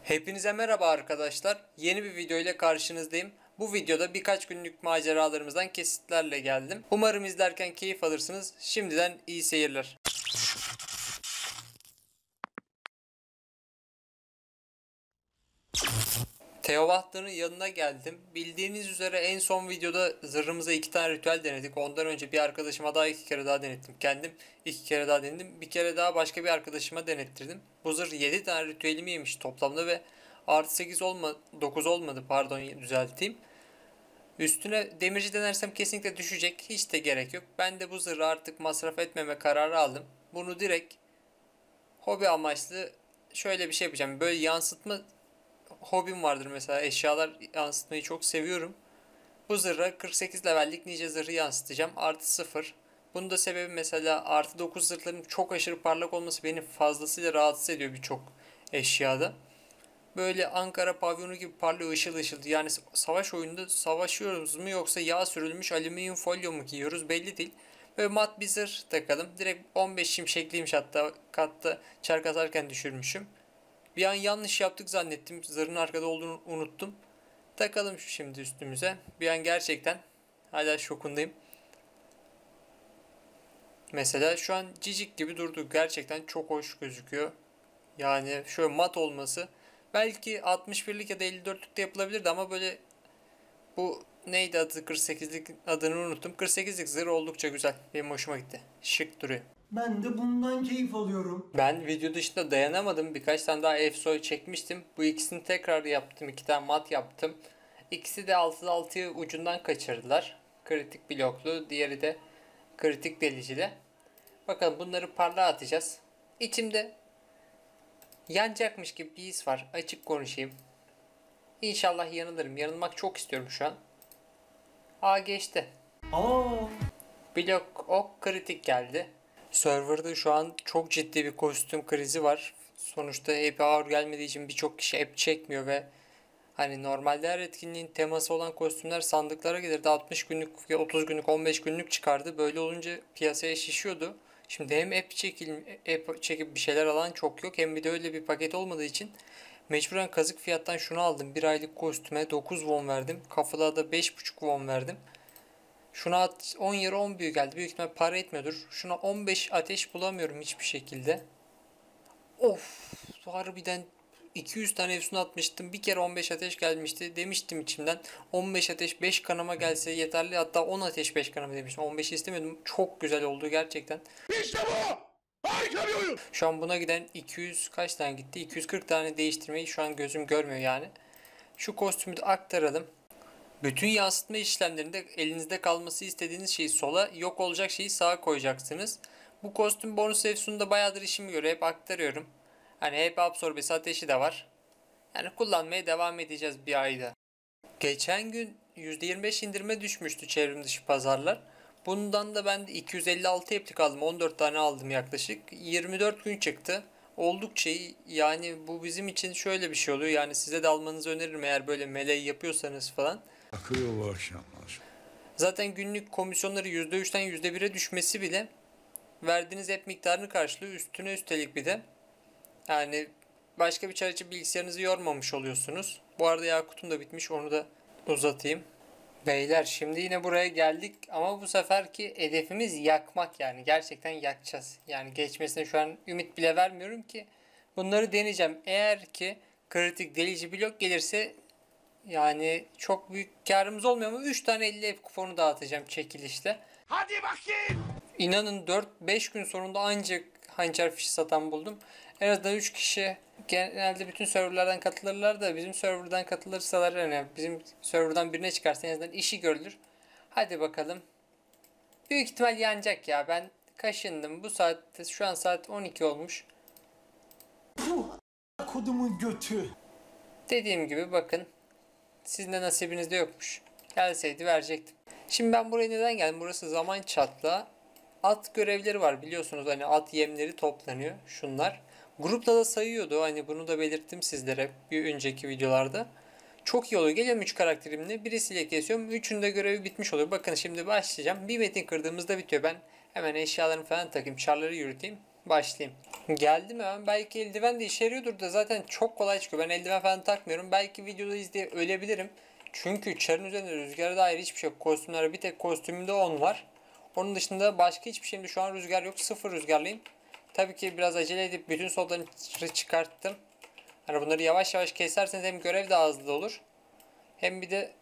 Hepinize merhaba arkadaşlar. Yeni bir video ile karşınızdayım. Bu videoda birkaç günlük maceralarımızdan kesitlerle geldim. Umarım izlerken keyif alırsınız. Şimdiden iyi seyirler. Teovahta'nın yanına geldim. Bildiğiniz üzere en son videoda zırhımıza 2 tane ritüel denedik. Ondan önce bir arkadaşıma daha 2 kere daha denettim. Kendim 2 kere daha denedim. Bir kere daha başka bir arkadaşıma denettirdim. Bu zırh 7 tane ritüelimi yemiş toplamda ve artı 8 9 olmadı, pardon, düzelteyim. Üstüne demirci denersem kesinlikle düşecek. Hiç de gerek yok. Ben de bu zırhı artık masraf etmeme kararı aldım. Bunu direkt hobi amaçlı şöyle bir şey yapacağım. Böyle yansıtma hobim vardır mesela. Eşyalar yansıtmayı çok seviyorum. Bu zırha 48 levellik nice zırhı yansıtacağım. Artı 0. Bunun da sebebi mesela artı 9 zırhların çok aşırı parlak olması beni fazlasıyla rahatsız ediyor birçok eşyada. Böyle Ankara pavyonu gibi parlıyor, ışıl ışıl. Yani savaş oyununda savaşıyoruz mu yoksa yağ sürülmüş alüminyum folyo mu giyiyoruz belli değil. Böyle mat bir zırh takalım. Direkt 15 şimşekliymiş, hatta katta çark atarken düşürmüşüm. Bir an yanlış yaptık zannettim. Zırhın arkada olduğunu unuttum. Takalım şimdi üstümüze. Bir an gerçekten hala şokundayım. Mesela şu an cicik gibi durdu. Gerçekten çok hoş gözüküyor. Yani şöyle mat olması. Belki 61'lik ya da 54'lükte yapılabilirdi ama böyle bu neydi adı, 48'lik adını unuttum. 48'lik zırh oldukça güzel. Benim hoşuma gitti. Şık duruyor. Ben de bundan keyif alıyorum. Ben video dışında dayanamadım. Birkaç tane daha Efsoy çekmiştim. Bu ikisini tekrar yaptım. 2 tane mat yaptım. İkisi de 6'da 6'yı ucundan kaçırdılar. Kritik bloklu, diğeri de kritik delicili. Bakalım bunları parlağa atacağız. İçimde yanacakmış gibi bir his var. Açık konuşayım. İnşallah yanılırım. Yanılmak çok istiyorum şu an. Geçti. Aa, Blok ok kritik geldi. Serverda şu an çok ciddi bir kostüm krizi var. Sonuçta hep ağır gelmediği için birçok kişi hep çekmiyor ve hani normalde her etkinliğin teması olan kostümler sandıklara gelirdi. 60 günlük, 30 günlük, 15 günlük çıkardı. Böyle olunca piyasaya şişiyordu. Şimdi hem app çekip bir şeyler alan çok yok, hem bir de öyle bir paket olmadığı için mecburen kazık fiyattan şunu aldım. 1 aylık kostüme 9 won verdim. Kafalığa da 5,5 won verdim. Şuna 10 yarı 10 büyü geldi. Büyük ihtimal para etmiyordur. Şuna 15 ateş bulamıyorum hiçbir şekilde. Of, harbiden 200 tane efsun atmıştım. Bir kere 15 ateş gelmişti. Demiştim içimden 15 ateş 5 kanama gelse yeterli. Hatta 10 ateş 5 kanama demiştim. 15 istemiyordum. Çok güzel oldu gerçekten. İşte bu! Harika bir oyun! Şu an buna giden 200 kaç tane gitti? 240 tane değiştirmeyi şu an gözüm görmüyor yani. Şu kostümü de aktaralım. Bütün yansıtma işlemlerinde elinizde kalması istediğiniz şeyi sola, yok olacak şeyi sağa koyacaksınız. Bu kostüm bonus efsununda bayağıdır işimi görüyor. Hep aktarıyorum. Hani hep absorbesi ateşi de var. Yani kullanmaya devam edeceğiz bir ayda. Geçen gün %25 indirime düşmüştü çevrim dışı pazarlar. Bundan da ben de 256 eplik aldım. 14 tane aldım yaklaşık. 24 gün çıktı. Oldukça iyi. Yani bu bizim için şöyle bir şey oluyor. Yani size de almanızı öneririm eğer böyle meleği yapıyorsanız falan. Akıyor bu akşamlar. Zaten günlük komisyonları %3'ten %1'e düşmesi bile verdiğiniz app miktarını karşılıyor. Üstüne üstelik bir de yani başka bir çar için bilgisayarınızı yormamış oluyorsunuz. Bu arada Yakut'um da bitmiş, onu da uzatayım. Beyler şimdi yine buraya geldik ama bu seferki hedefimiz yakmak, yani gerçekten yakacağız. Yani geçmesine şu an ümit bile vermiyorum ki bunları deneyeceğim. Eğer ki kritik delici blok gelirse yani çok büyük karımız olmuyor ama 3 tane 50 ev kuponu dağıtacağım çekilişle. Hadi bakayım! İnanın 4-5 gün sonunda ancak hançer fişi satan buldum. En azından 3 kişi, genelde bütün serverlardan katılırlar da bizim serverdan katılırsalar, yani bizim serverdan birine çıkarsa en azından işi görülür. Hadi bakalım. Büyük ihtimal yanacak ya, ben kaşındım. Bu saatte, şu an saat 12 olmuş. puh, kodumun götü. Dediğim gibi bakın, sizin de nasibinizde yokmuş. Gelseydi verecektim. Şimdi ben buraya neden geldim? Burası zaman çatlağı. At görevleri var biliyorsunuz, hani at yemleri toplanıyor şunlar. Grupta da sayıyordu, hani bunu da belirttim sizlere bir önceki videolarda. Çok iyi oluyor. Geliyorum 3 karakterimle, birisiyle kesiyorum. Üçünde görevi bitmiş oluyor. Bakın şimdi başlayacağım. Bir metin kırdığımızda bitiyor. Ben hemen eşyalarımı falan takayım. Çarları yürüteyim. Başlayayım. Geldim hemen. Belki eldiven de işe yarıyordur da zaten çok kolay çıkıyor. Ben eldiven falan takmıyorum. Belki videoda izleyip ölebilirim. Çünkü çarın üzerinde rüzgara dair hiçbir şey yok. Kostümler bir tek kostümümde 10 var. Onun dışında başka hiçbir şeyimde şu an rüzgar yok. Sıfır rüzgarlıyım. Tabii ki biraz acele edip bütün soldanı çıkarttım. Hani bunları yavaş yavaş keserseniz hem görev daha hızlı olur. Hem bir de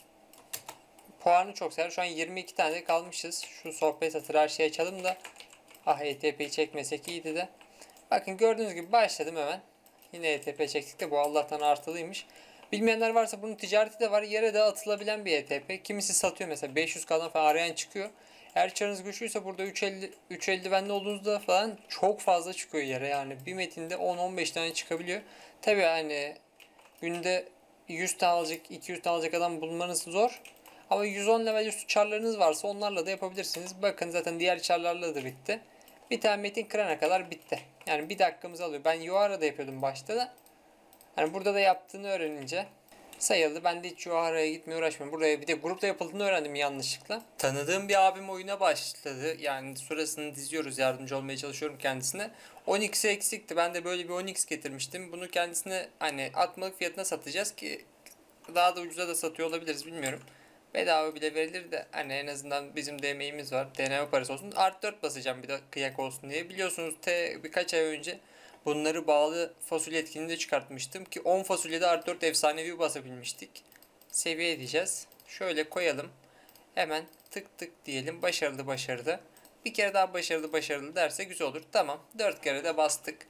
puanı çok sever. Şu an 22 tane kalmışız. Şu sohbet satır her şeyi açalım da. Ah, ETP'yi çekmesek iyiydi de. Bakın gördüğünüz gibi başladım hemen. Yine ETP çektik de bu Allah'tan artılıymış. Bilmeyenler varsa bunun ticareti de var. Yere de atılabilen bir ETP. Kimisi satıyor mesela 500K'dan falan arayan çıkıyor. Eğer çarınız güçlüyse burada 3 eldivenli olduğunuzda falan çok fazla çıkıyor yere. Yani bir metinde 10-15 tane çıkabiliyor. Tabii hani günde 100 tane alacak, 200 tane alacak adam bulmanız zor. Ama 110 level üstü çarlarınız varsa onlarla da yapabilirsiniz. Bakın zaten diğer çarlarla da bitti. Bir tane metin kırana kadar bitti. Yani bir dakikamızı alıyor. Ben Yohara'da yapıyordum başta da. Hani burada da yaptığını öğrenince sayıldı. Ben de hiç Yohara'ya gitmeye uğraşmıyorum. Buraya bir de grupta yapıldığını öğrendim yanlışlıkla. Tanıdığım bir abim oyuna başladı. Yani sırasını diziyoruz. Yardımcı olmaya çalışıyorum kendisine. 10x'i eksikti. Ben de böyle bir 10x getirmiştim. Bunu kendisine hani atmalık fiyatına satacağız ki daha da ucuza da satıyor olabiliriz, bilmiyorum. Bedava bile verilir de hani en azından bizim de emeğimiz var. Deneme parası olsun. Art 4 basacağım bir de kıyak olsun diye. Biliyorsunuz birkaç ay önce bunları bağlı fasulye etkinliğinde çıkartmıştım ki 10 fasulyede art 4 efsanevi basabilmiştik. Seviye edeceğiz. Şöyle koyalım. Hemen tık tık diyelim. Başarılı başarılı. Bir kere daha başarılı başarılı derse güzel olur. Tamam. 4 kere de bastık.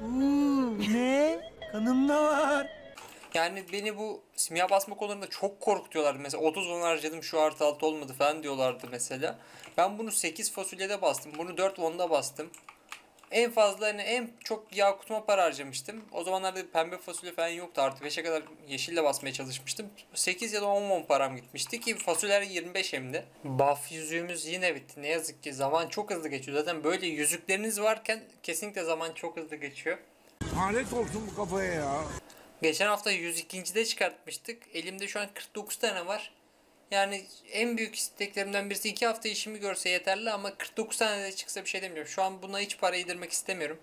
Ne? Kanımda var. Yani beni bu simya basma konularında çok korkutuyorlardı. Mesela 30 won harcadım şu artı 6 olmadı falan diyorlardı mesela. Ben bunu 8 fasulyede bastım. Bunu 4 won'da bastım. En fazla hani en çok yakutuma para harcamıştım. O zamanlarda pembe fasulye falan yoktu. Artı 5'e kadar yeşille basmaya çalışmıştım. 8 ya da 10 won param gitmişti ki fasulyeler 25 hem de. Buff yüzüğümüz yine bitti. Ne yazık ki zaman çok hızlı geçiyor. Zaten böyle yüzükleriniz varken kesinlikle zaman çok hızlı geçiyor. Lanet olsun bu kafaya ya. Geçen hafta 102.de çıkartmıştık. Elimde şu an 49 tane var. Yani en büyük isteklerimden birisi 2 hafta işimi görse yeterli ama 49 tane de çıksa bir şey demiyorum. Şu an buna hiç para yedirmek istemiyorum.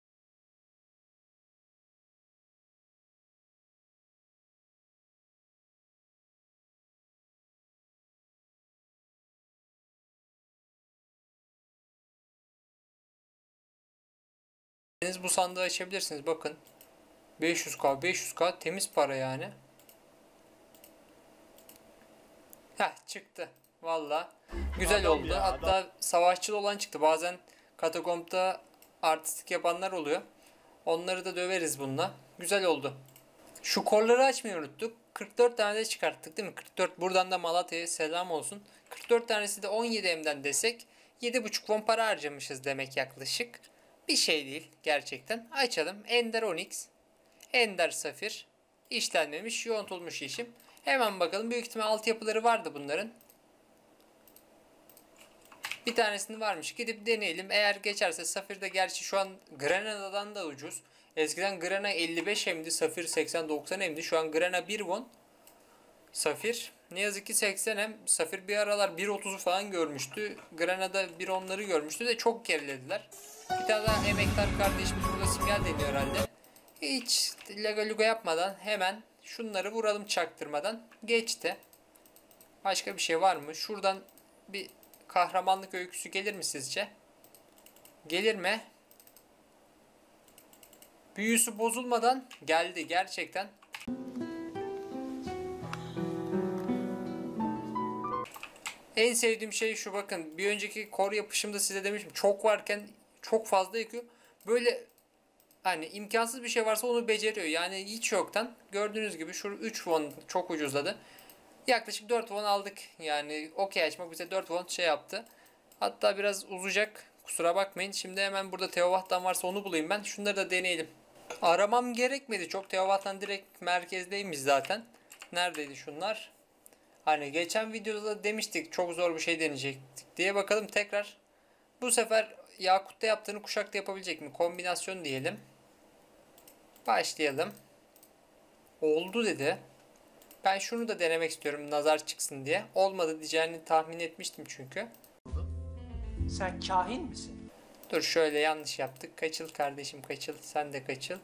Bu sandığı açabilirsiniz, bakın. 500K 500K temiz para yani. Heh, çıktı. Valla güzel Adam oldu. ya, Hatta savaşçılı olan çıktı. Bazen katakompta artistik yapanlar oluyor. Onları da döveriz bununla. Güzel oldu. Şu kolları açmayı unuttuk. 44 tane de çıkarttık değil mi? 44. Buradan da Malatya'ya selam olsun. 44 tanesi de 17M'den desek 7,5 won para harcamışız demek yaklaşık. Bir şey değil gerçekten. Açalım. Ender Onyx, Ender Safir, işlenmemiş, yoğuntulmuş yeşim. Hemen bakalım. Büyük ihtimal altyapıları vardı bunların. Bir tanesinin varmış. Gidip deneyelim. Eğer geçerse Safir'de, gerçi şu an Granada'dan da ucuz. Eskiden Grana 55 M'di. Safir 80-90 M'di. Şu an Grana 1 won. Safir ne yazık ki 80 M. Safir bir aralar 1.30'u falan görmüştü. Granada 1.10'ları görmüştü de çok gerilediler. Bir tane daha emektar kardeşimiz burada simya deniyor herhalde. Hiç lagaluga yapmadan hemen şunları vuralım çaktırmadan. Geçti. Başka bir şey var mı? Şuradan bir kahramanlık öyküsü gelir mi sizce? Gelir mi? Büyüsü bozulmadan geldi gerçekten. En sevdiğim şey şu, bakın. Bir önceki kor yapışımda size demiştim. Çok varken çok fazla yakıyor. Böyle hani imkansız bir şey varsa onu beceriyor. Yani hiç yoktan gördüğünüz gibi şu 3 won çok ucuzladı. Yaklaşık 4 won aldık. Yani okey açmak bize 4 won şey yaptı. Hatta biraz uzayacak. Kusura bakmayın. Şimdi hemen burada Teovat'tan varsa onu bulayım ben. Şunları da deneyelim. Aramam gerekmedi çok. Teovat'tan direkt merkezdeymiş zaten. Neredeydi şunlar? Hani geçen videoda da demiştik çok zor bir şey deneyecektik diye. Bakalım tekrar. Bu sefer Yakut'ta yaptığını Kuşak'ta yapabilecek mi? Kombinasyon diyelim. Başlayalım. Oldu dedi. Ben şunu da denemek istiyorum nazar çıksın diye. Olmadı diyeceğini tahmin etmiştim çünkü. Sen kahin misin? Dur şöyle yanlış yaptık. Kaçıl kardeşim kaçıl. Sen de kaçıl.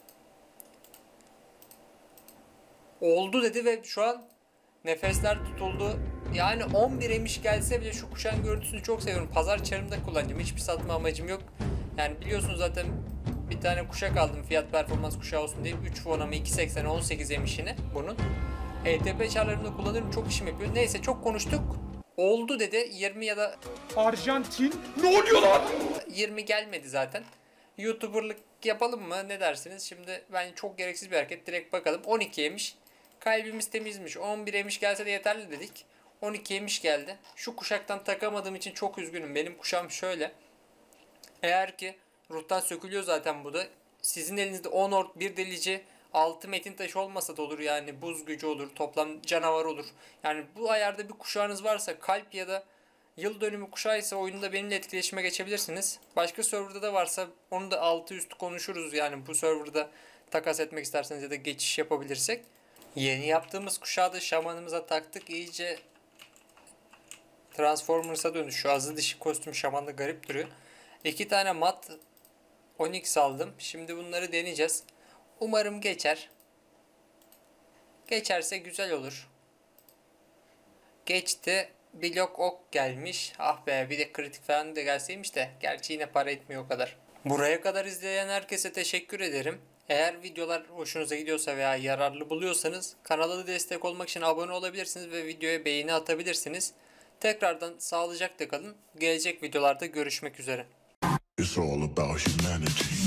Oldu dedi ve şu an nefesler tutuldu. Yani 11 emiş gelse bile şu kuşağın görüntüsünü çok seviyorum. Pazar çarımda kullanacağım. Hiçbir satma amacım yok. Yani biliyorsunuz zaten bir tane kuşak aldım fiyat performans kuşağı olsun diye. 3 fonamı 2.80 18 emişini bunun. ETP çarlarımda kullanırım. Çok işim yapıyor. Neyse çok konuştuk. Oldu dedi. 20 ya da Arjantin. Ne oluyor lan? 20 gelmedi zaten. YouTuber'lık yapalım mı? Ne dersiniz? Şimdi ben çok gereksiz bir hareket. Direkt bakalım. 12 yemiş. Kalbimiz temizmiş. 11 yemiş gelse de yeterli dedik. 12 yemiş geldi. Şu kuşaktan takamadığım için çok üzgünüm. Benim kuşağım şöyle. Eğer ki ruhtan sökülüyor zaten bu da. Sizin elinizde 10 ort, bir delici, 6 metin taşı olmasa da olur. Yani buz gücü olur. Toplam canavar olur. Yani bu ayarda bir kuşağınız varsa kalp ya da yıl dönümü kuşağı ise oyunda benimle etkileşime geçebilirsiniz. Başka serverda da varsa onu da altı üstü konuşuruz. Yani bu serverda takas etmek isterseniz ya da geçiş yapabilirsek. Yeni yaptığımız kuşağı da şamanımıza taktık. İyice Transformers'a döndü. Şu azı dişi kostüm şamanda garip duruyor. 2 tane mat Onyx aldım. Şimdi bunları deneyeceğiz. Umarım geçer. Geçerse güzel olur. Geçti. Blok ok gelmiş. Ah be bir de kritik falan da gelseymiş de. Gerçi yine para etmiyor o kadar. Buraya kadar izleyen herkese teşekkür ederim. Eğer videolar hoşunuza gidiyorsa veya yararlı buluyorsanız kanala da destek olmak için abone olabilirsiniz ve videoya beğeni atabilirsiniz. Tekrardan sağlıcakla kalın. Gelecek videolarda görüşmek üzere. It's all about humanity.